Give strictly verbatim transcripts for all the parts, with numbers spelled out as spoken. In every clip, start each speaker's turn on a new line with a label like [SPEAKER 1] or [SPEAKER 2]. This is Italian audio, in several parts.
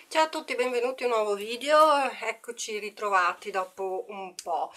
[SPEAKER 1] Ciao a tutti, benvenuti a un nuovo video, eccoci ritrovati dopo un po'.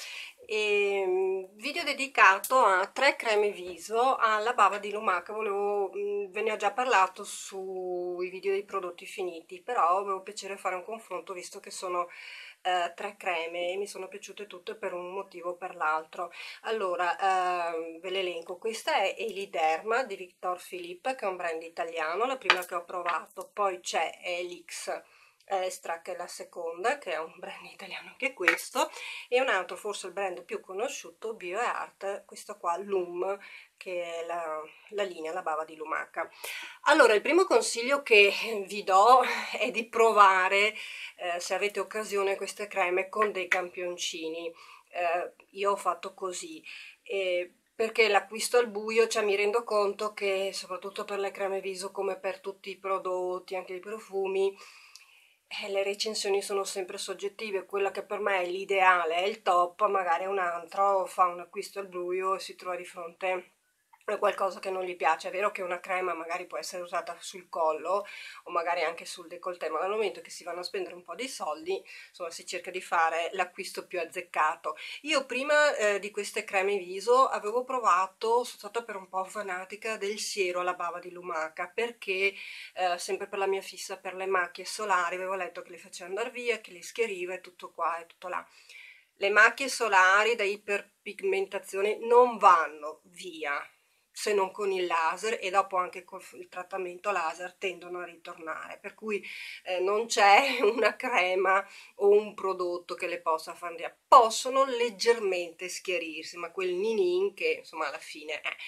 [SPEAKER 1] E, video dedicato a tre creme viso alla bava di lumaca. Volevo, mh, ve ne ho già parlato sui video dei prodotti finiti, però avevo piacere fare un confronto visto che sono eh, tre creme e mi sono piaciute tutte per un motivo o per l'altro. Allora, ehm, ve l'elenco. Questa è Eliderma di Victor Philippe, che è un brand italiano, la prima che ho provato. Poi c'è Elix Extra, che è la seconda, che è un brand italiano anche questo, e un altro, forse il brand più conosciuto, BioArt, questo qua, Loom, che è la, la linea, la bava di lumaca. Allora, il primo consiglio che vi do è di provare, eh, se avete occasione, queste creme con dei campioncini. Eh, io ho fatto così. E perché l'acquisto al buio, cioè mi rendo conto che soprattutto per le creme viso come per tutti i prodotti, anche i profumi, eh, le recensioni sono sempre soggettive. Quella che per me è l'ideale, è il top, magari un altro fa un acquisto al buio e si trova di fronte a qualcosa che non gli piace. È vero che una crema magari può essere usata sul collo o magari anche sul décolleté, ma dal momento che si vanno a spendere un po' di soldi, insomma, si cerca di fare l'acquisto più azzeccato. Io prima eh, di queste creme viso avevo provato, sono stata per un po' fanatica del siero alla bava di lumaca, perché eh, sempre per la mia fissa per le macchie solari avevo letto che le faceva andare via, che le schiariva e tutto qua e tutto là. Le macchie solari da iperpigmentazione non vanno via se non con il laser, e dopo anche con il trattamento laser tendono a ritornare, per cui eh, non c'è una crema o un prodotto che le possa far via. Possono leggermente schiarirsi, ma quel ninin che insomma alla fine è.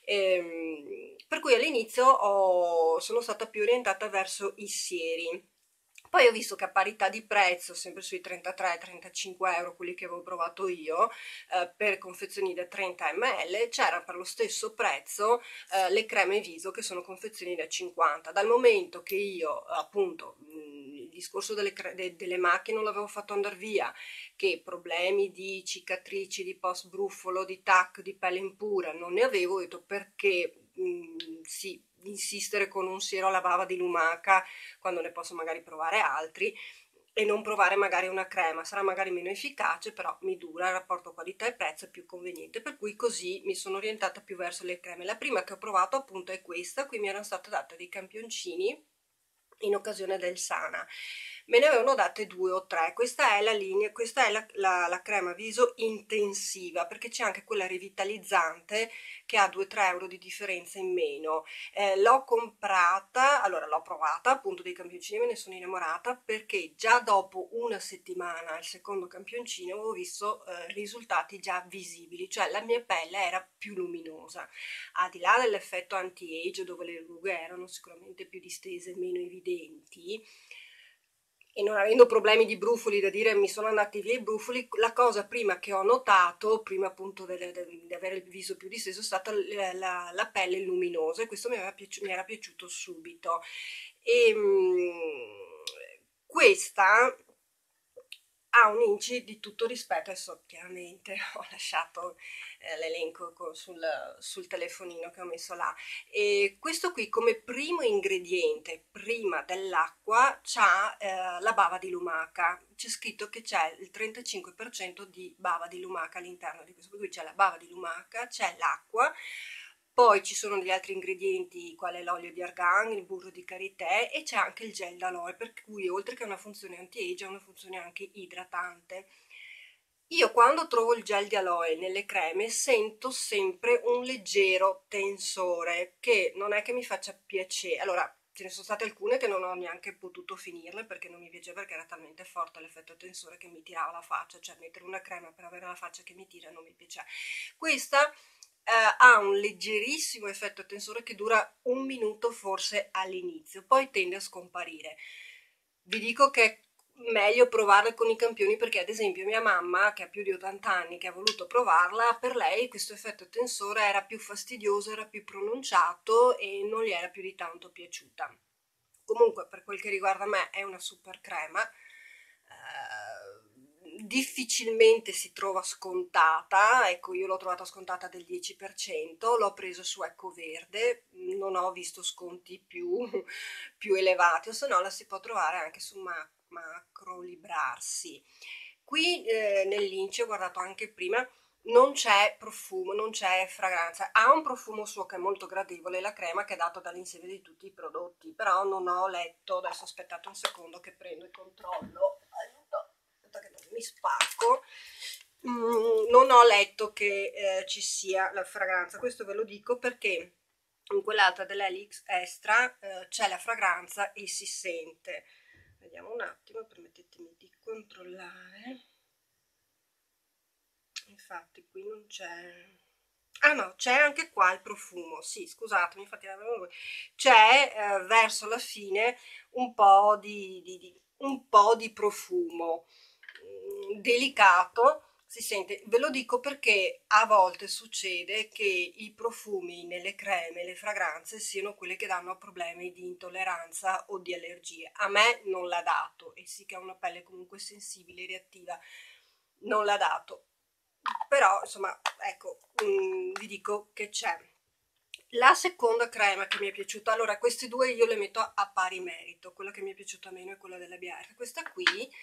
[SPEAKER 1] Ehm, per cui all'inizio ho- sono stata più orientata verso i sieri. Poi ho visto che a parità di prezzo, sempre sui trentatré trentacinque euro, quelli che avevo provato io, eh, per confezioni da trenta millilitri, c'era per lo stesso prezzo eh, le creme viso che sono confezioni da cinquanta. Dal momento che io, appunto, mh, il discorso delle, cre- de- delle macchie non l'avevo fatto andare via, che problemi di cicatrici, di post bruffolo, di tac, di pelle impura non ne avevo, ho detto perché mh, sì, insistere con un siero alla bava di lumaca quando ne posso magari provare altri, e non provare magari una crema. Sarà magari meno efficace, però mi dura, il rapporto qualità e prezzo è più conveniente, per cui così mi sono orientata più verso le creme. La prima che ho provato appunto è questa. Qui mi erano state date dei campioncini in occasione del Sana, me ne avevano date due o tre. Questa è la linea, questa è la, la, la crema viso intensiva, perché c'è anche quella rivitalizzante che ha due tre euro di differenza in meno. Eh, l'ho comprata, allora l'ho provata, appunto dei campioncini me ne sono innamorata, perché già dopo una settimana al secondo campioncino avevo visto eh, risultati già visibili, cioè la mia pelle era più luminosa, al di là dell'effetto anti-age, dove le rughe erano sicuramente più distese e meno evidenti, e non avendo problemi di brufoli, da dire mi sono andati via i brufoli, la cosa prima che ho notato, prima appunto di avere il viso più disteso, è stata la, la, la pelle luminosa, e questo mi, aveva piaci- mi era piaciuto subito. E mh, questa ha un inci di tutto rispetto. Adesso chiaramente ho lasciato eh, l'elenco co- sul, sul telefonino che ho messo là, e questo qui come primo ingrediente prima dell'acqua c'ha eh, la bava di lumaca. C'è scritto che c'è il trentacinque per cento di bava di lumaca all'interno di questo, per cui c'è la bava di lumaca, c'è l'acqua, poi ci sono degli altri ingredienti quale l'olio di argan, il burro di karité, e c'è anche il gel d'aloe, per cui oltre che una funzione anti-age ha una funzione anche idratante. Io quando trovo il gel di aloe nelle creme sento sempre un leggero tensore, che non è che mi faccia piacere. Allora, ce ne sono state alcune che non ho neanche potuto finirle perché non mi piaceva, perché era talmente forte l'effetto tensore che mi tirava la faccia, cioè mettere una crema per avere la faccia che mi tira non mi piace. Questa eh, ha un leggerissimo effetto tensore che dura un minuto forse all'inizio, poi tende a scomparire. Vi dico che è meglio provarle con i campioni, perché ad esempio mia mamma, che ha più di ottanta anni, che ha voluto provarla, per lei questo effetto tensore era più fastidioso, era più pronunciato e non gli era più di tanto piaciuta. Comunque, per quel che riguarda me, è una super crema. Eh, difficilmente si trova scontata, ecco io l'ho trovata scontata del dieci per cento, l'ho preso su Ecoverde, non ho visto sconti più, più elevati, o se no la si può trovare anche su Ma Macro Librarsi. Qui eh, nell'Ince ho guardato anche prima, non c'è profumo, non c'è fragranza, ha un profumo suo che è molto gradevole, la crema che è data dall'insieme di tutti i prodotti, però non ho letto, adesso aspettate un secondo che prendo e controllo, aiuto, aspetta che mi spacco, mm, non ho letto che eh, ci sia la fragranza, questo ve lo dico perché in quell'altra dell'Helix Extra eh, c'è la fragranza e si sente. Vediamo un attimo, permettetemi di controllare. Infatti qui non c'è, ah no, c'è anche qua il profumo, sì, scusatemi, infatti c'è eh, verso la fine un po' di, di, di, un po' di profumo mm, delicato, si sente, ve lo dico perché a volte succede che i profumi nelle creme, le fragranze siano quelle che danno problemi di intolleranza o di allergie. A me non l'ha dato, e sì che ha una pelle comunque sensibile e reattiva, non l'ha dato. Però insomma ecco mh, vi dico che c'è. La seconda crema che mi è piaciuta, allora queste due io le metto a pari merito, quella che mi è piaciuta meno è quella della B R, questa qui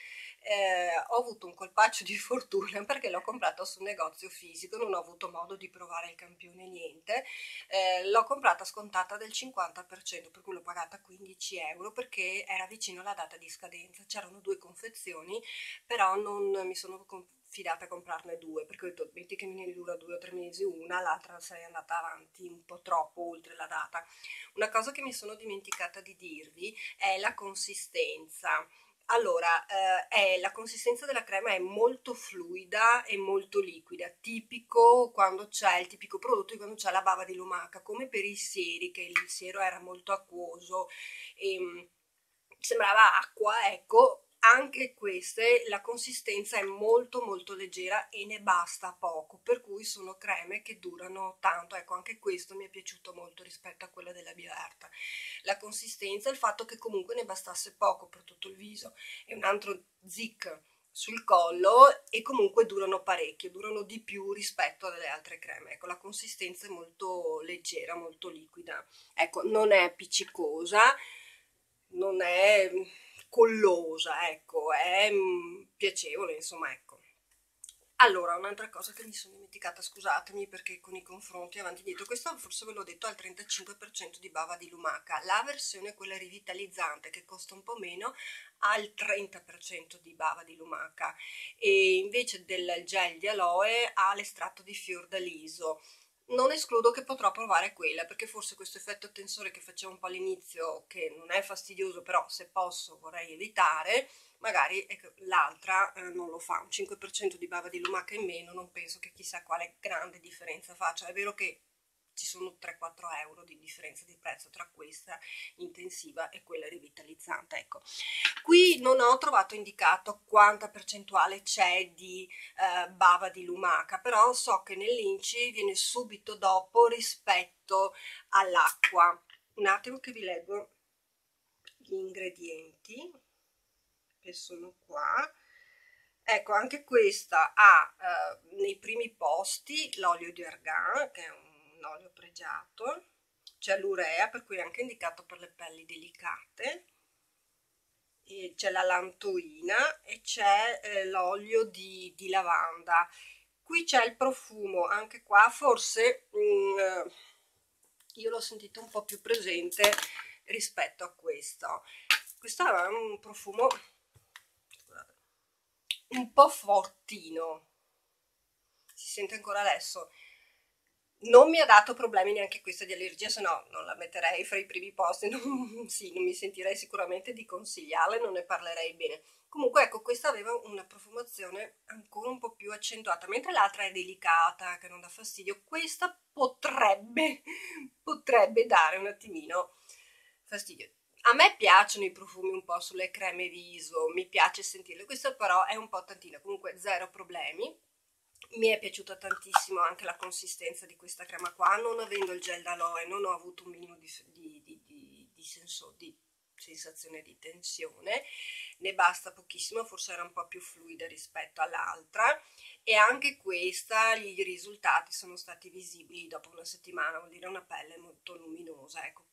[SPEAKER 1] eh, ho avuto un colpaccio di fortuna perché l'ho comprata su un negozio fisico, non ho avuto modo di provare il campione niente, eh, l'ho comprata scontata del cinquanta per cento, per cui l'ho pagata quindici euro perché era vicino alla data di scadenza, c'erano due confezioni, però non mi sono fidata a comprarne due, perché ho detto metti che me ne dura due o tre mesi una, l'altra sarei andata avanti un po' troppo oltre la data. Una cosa che mi sono dimenticata di dirvi è la consistenza. Allora, eh, è, la consistenza della crema è molto fluida e molto liquida, tipico quando c'è il tipico prodotto di quando c'è la bava di lumaca, come per i sieri, che il siero era molto acquoso e mh, sembrava acqua, ecco. Anche queste la consistenza è molto molto leggera e ne basta poco, per cui sono creme che durano tanto. Ecco, anche questo mi è piaciuto molto rispetto a quella della Bioerta, la consistenza, il fatto che comunque ne bastasse poco per tutto il viso e un altro zic sul collo, e comunque durano parecchio, durano di più rispetto alle altre creme. Ecco, la consistenza è molto leggera, molto liquida, ecco, non è appiccicosa, non è collosa, ecco, è mm, piacevole, insomma, ecco. Allora, un'altra cosa che mi sono dimenticata, scusatemi perché con i confronti avanti e dietro, questo forse ve l'ho detto al trentacinque per cento di bava di lumaca, la versione quella rivitalizzante che costa un po' meno ha il trenta per cento di bava di lumaca, e invece del gel di aloe ha l'estratto di fiordaliso. Non escludo che potrò provare quella, perché forse questo effetto tensore che facevo un po' all'inizio, che non è fastidioso, però se posso vorrei evitare, magari l'altra eh, non lo fa. Un cinque per cento di bava di lumaca in meno, non penso che chissà quale grande differenza faccia. È vero che ci sono tre quattro euro di differenza di prezzo tra questa intensiva e quella rivitalizzante, ecco. Qui non ho trovato indicato quanta percentuale c'è di eh, bava di lumaca, però so che nell'Inci viene subito dopo rispetto all'acqua. Un attimo che vi leggo gli ingredienti che sono qua. Ecco, anche questa ha eh, nei primi posti l'olio di argan, che è un olio pregiato, c'è l'urea, per cui è anche indicato per le pelli delicate, c'è la lantoina e c'è eh, l'olio di, di lavanda. Qui c'è il profumo, anche qua forse mh, io l'ho sentito un po' più presente rispetto a questo. Questo è un profumo un po' fortino, si sente ancora adesso. Non mi ha dato problemi neanche questa di allergia, se no non la metterei fra i primi posti, non, sì, non mi sentirei sicuramente di consigliarla, non ne parlerei bene. Comunque ecco, questa aveva una profumazione ancora un po' più accentuata, mentre l'altra è delicata, che non dà fastidio. Questa potrebbe, potrebbe dare un attimino fastidio. A me piacciono i profumi un po' sulle creme viso, mi piace sentirle, questo però è un po' tantino, comunque zero problemi. Mi è piaciuta tantissimo anche la consistenza di questa crema qua, non avendo il gel d'aloe non ho avuto un minimo di, di, di, di, di senso di sensazione di tensione, ne basta pochissimo, forse era un po' più fluida rispetto all'altra, e anche questa, i risultati sono stati visibili dopo una settimana, vuol dire una pelle molto luminosa. Ecco,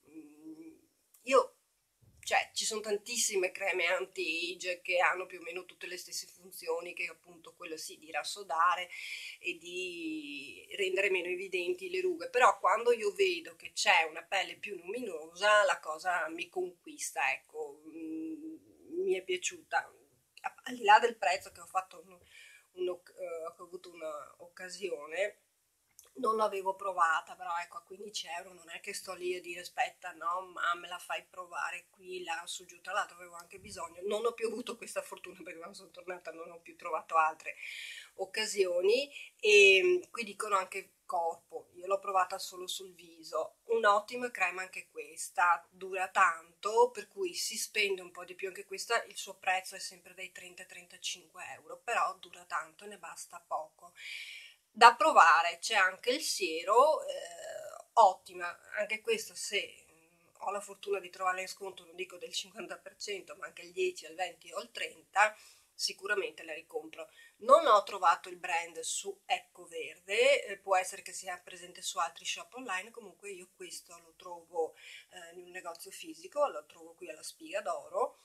[SPEAKER 1] io, cioè, ci sono tantissime creme anti-age che hanno più o meno tutte le stesse funzioni, che appunto quello sì, di rassodare e di rendere meno evidenti le rughe, però quando io vedo che c'è una pelle più luminosa la cosa mi conquista, ecco. Mi è piaciuta, al di là del prezzo, che ho fatto un, un, uh, ho avuto un'occasione, non l'avevo provata, però ecco, a quindici euro non è che sto lì a dire aspetta, no, ma me la fai provare qui, là, su, giù, tra l'altro avevo anche bisogno. Non ho più avuto questa fortuna, perché quando sono tornata non ho più trovato altre occasioni, e qui dicono anche corpo, io l'ho provata solo sul viso. Un'ottima crema anche questa, dura tanto, per cui si spende un po' di più. Anche questa, il suo prezzo è sempre dai trenta ai trentacinque euro, però dura tanto e ne basta poco. Da provare c'è anche il siero, eh, ottima anche questa, se ho la fortuna di trovarla in sconto, non dico del cinquanta per cento, ma anche il dieci, il venti o il trenta, sicuramente la ricompro. Non ho trovato il brand su Ecco Verde, eh, può essere che sia presente su altri shop online, comunque io questo lo trovo eh, in un negozio fisico, lo trovo qui alla Spiga d'Oro.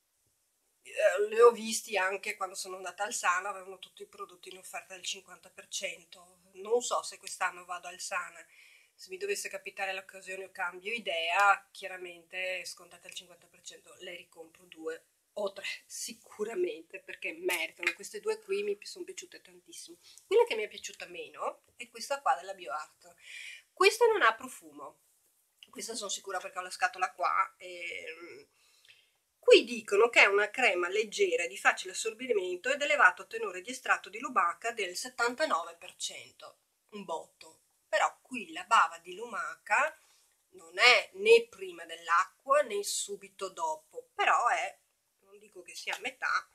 [SPEAKER 1] Eh, li ho visti anche quando sono andata al Sana, avevano tutti i prodotti in offerta del cinquanta per cento. Non so se quest'anno vado al Sana, se mi dovesse capitare l'occasione o cambio idea, chiaramente scontate al cinquanta per cento, le ricompro due o tre sicuramente, perché meritano. Queste due qui mi sono piaciute tantissimo. Quella che mi è piaciuta meno è questa qua della BioArt. Questa non ha profumo, questa sono sicura perché ho la scatola qua. E qui dicono che è una crema leggera, di facile assorbimento ed elevato tenore di estratto di lumaca del settantanove per cento, un botto. Però qui la bava di lumaca non è né prima dell'acqua né subito dopo, però è, non dico che sia a metà,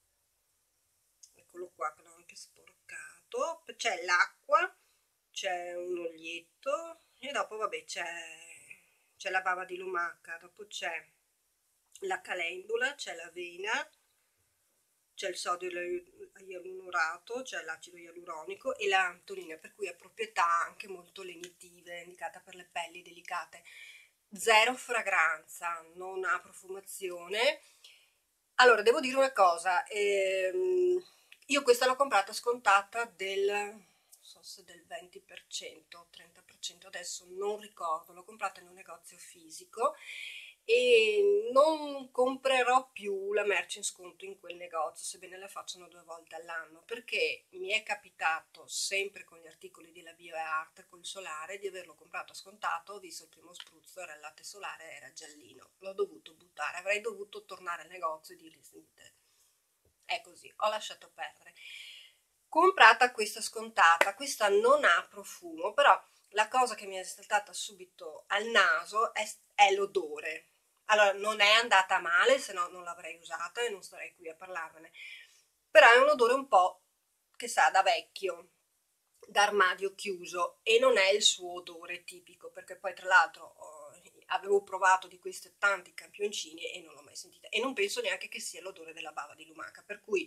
[SPEAKER 1] eccolo qua che l'ho anche sporcato, c'è l'acqua, c'è un olietto e dopo vabbè c'è la bava di lumaca, dopo c'è la calendula, c'è l'avena, c'è il sodio ialuronico, c'è l'acido ialuronico e la antolina, per cui ha proprietà anche molto lenitive, indicata per le pelli delicate. Zero fragranza, non ha profumazione. Allora, devo dire una cosa, ehm, io questa l'ho comprata scontata del, non so se del venti per cento, trenta per cento, adesso non ricordo, l'ho comprata in un negozio fisico e non comprerò più la merce in sconto in quel negozio, sebbene la facciano due volte all'anno, perché mi è capitato sempre con gli articoli della BioArt, col solare, di averlo comprato scontato, ho visto il primo spruzzo, era il latte solare, era giallino, l'ho dovuto buttare, avrei dovuto tornare al negozio e dirgli sentite, è così, ho lasciato perdere. Comprata questa scontata, questa non ha profumo, però la cosa che mi è saltata subito al naso è, è l'odore. Allora, non è andata male, se no non l'avrei usata e non starei qui a parlarvene, però è un odore un po' che sa da vecchio, da armadio chiuso, e non è il suo odore tipico, perché poi tra l'altro oh, avevo provato di questi tanti campioncini e non l'ho mai sentita, e non penso neanche che sia l'odore della bava di lumaca, per cui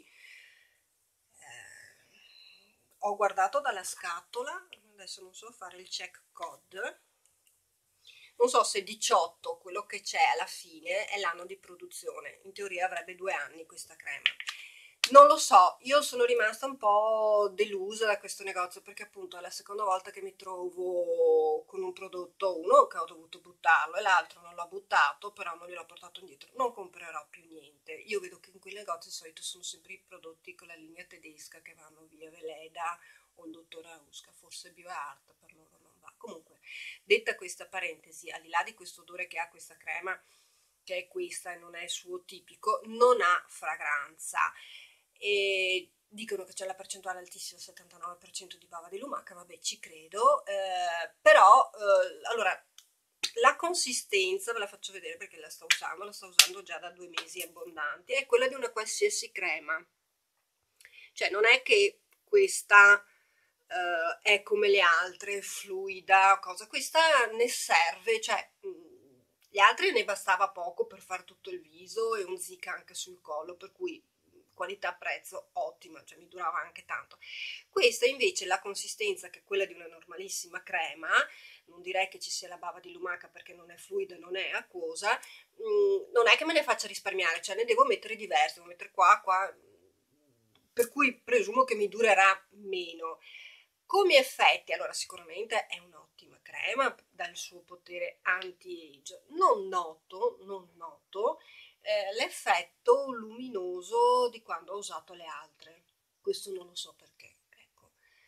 [SPEAKER 1] eh, ho guardato dalla scatola, adesso non so fare il check code, non so se diciotto, quello che c'è alla fine, è l'anno di produzione. In teoria avrebbe due anni questa crema. Non lo so, io sono rimasta un po' delusa da questo negozio, perché appunto è la seconda volta che mi trovo con un prodotto, uno che ho dovuto buttarlo e l'altro non l'ho buttato, però non gliel'ho portato indietro. Non comprerò più niente. Io vedo che in quei negozi di solito sono sempre i prodotti con la linea tedesca che vanno via Veleda o il dottor Aruska, forse BioArt per loro non va. Comunque, detta questa parentesi, al di là di questo odore che ha questa crema, che è questa e non è il suo tipico, non ha fragranza. E dicono che c'è la percentuale altissima, il settantanove per cento di bava di lumaca, vabbè, ci credo, eh, però eh, allora la consistenza ve la faccio vedere perché la sto usando, la sto usando già da due mesi abbondanti, è quella di una qualsiasi crema, cioè non è che questa uh, è come le altre, fluida, cosa, questa ne serve, cioè Gli altri ne bastava poco per fare tutto il viso e un zig anche sul collo, per cui qualità-prezzo ottima, cioè mi durava anche tanto. Questa invece la consistenza, che è quella di una normalissima crema, non direi che ci sia la bava di lumaca perché non è fluida, non è acquosa, mh, non è che me ne faccia risparmiare, cioè ne devo mettere diverse, devo mettere qua, qua, per cui presumo che mi durerà meno. Come effetti, allora sicuramente è un'ottima crema dal suo potere anti-age. Non noto, non noto eh, l'effetto luminoso di quando ho usato le altre. Questo non lo so perché, ecco.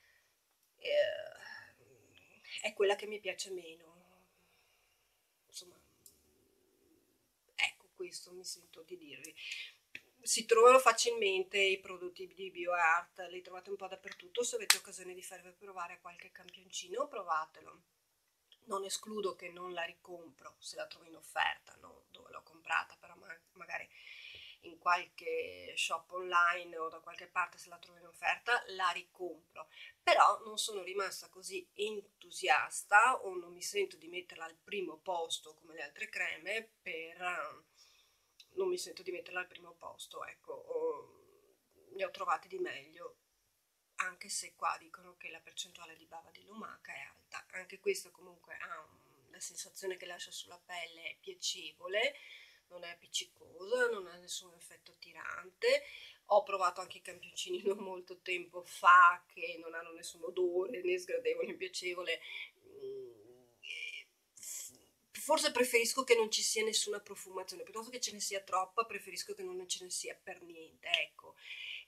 [SPEAKER 1] Eh, è quella che mi piace meno. Insomma, ecco, questo mi sento di dirvi. Si trovano facilmente i prodotti di BioArt, li trovate un po' dappertutto. Se avete occasione di farvi provare qualche campioncino, provatelo. Non escludo che non la ricompro se la trovo in offerta, no? Dove l'ho comprata, però magari in qualche shop online o da qualche parte, se la trovo in offerta la ricompro. Però non sono rimasta così entusiasta, o non mi sento di metterla al primo posto come le altre creme, per non mi sento di metterla al primo posto, ecco. O ne ho trovate di meglio, anche se qua dicono che la percentuale di bava di lumaca è alta. Anche questo comunque ha un, la sensazione che lascia sulla pelle è piacevole, non è appiccicosa, non ha nessun effetto tirante. Ho provato anche i campioncini non molto tempo fa che non hanno nessun odore, né sgradevole né piacevole. Forse preferisco che non ci sia nessuna profumazione, piuttosto che ce ne sia troppa, preferisco che non ce ne sia per niente, ecco.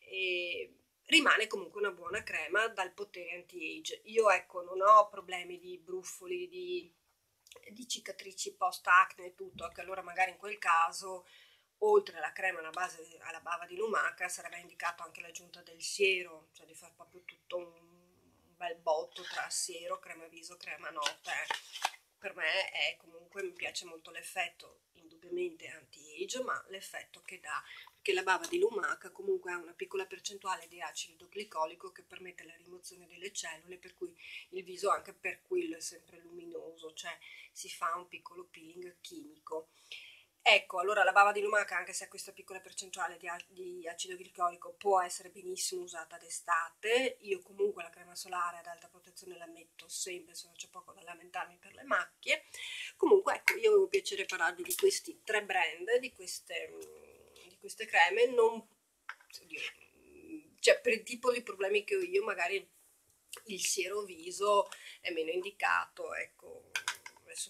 [SPEAKER 1] E rimane comunque una buona crema dal potere anti-age. Io, ecco, non ho problemi di brufoli, di, di cicatrici post-acne e tutto, anche allora magari in quel caso, oltre alla crema alla base, alla bava di lumaca, sarebbe indicato anche l'aggiunta del siero, cioè di fare proprio tutto un, un bel botto tra siero, crema viso, crema notte. Per me è comunque, mi piace molto l'effetto, indubbiamente anti-age, ma l'effetto che dà, perché la bava di lumaca comunque ha una piccola percentuale di acido glicolico che permette la rimozione delle cellule, per cui il viso anche per quello è sempre luminoso, cioè si fa un piccolo peeling chimico. Ecco, allora la bava di lumaca, anche se ha questa piccola percentuale di, di acido glicolico, può essere benissimo usata d'estate. Io comunque la crema solare ad alta protezione la metto sempre, se non c'è poco da lamentarmi per le macchie. Comunque, ecco, io avevo piacere parlarvi di questi tre brand, di queste, di queste creme, non, oddio, cioè per il tipo di problemi che ho io, magari il siero viso è meno indicato, ecco, adesso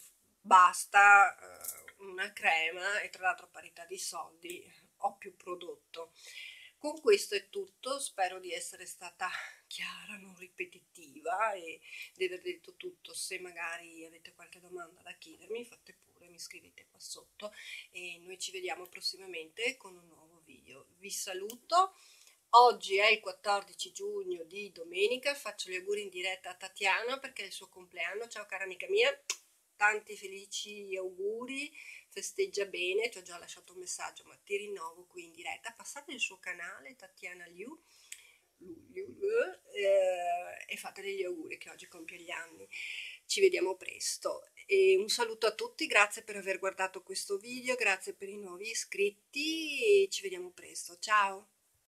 [SPEAKER 1] basta uh, una crema e tra l'altro a parità di soldi ho più prodotto. Con questo è tutto, spero di essere stata chiara, non ripetitiva e di aver detto tutto. Se magari avete qualche domanda da chiedermi, fate pure, mi scrivete qua sotto e noi ci vediamo prossimamente con un nuovo video. Vi saluto. Oggi è il quattordici giugno di domenica, faccio gli auguri in diretta a Tatiana perché è il suo compleanno. Ciao cara amica mia, tanti felici auguri, festeggia bene, ti ho già lasciato un messaggio ma ti rinnovo qui in diretta. Passate il suo canale Tatiana Liu, Liu, Liu eh, e fatele gli auguri che oggi compie gli anni. Ci vediamo presto e un saluto a tutti, grazie per aver guardato questo video, grazie per i nuovi iscritti e ci vediamo presto, ciao!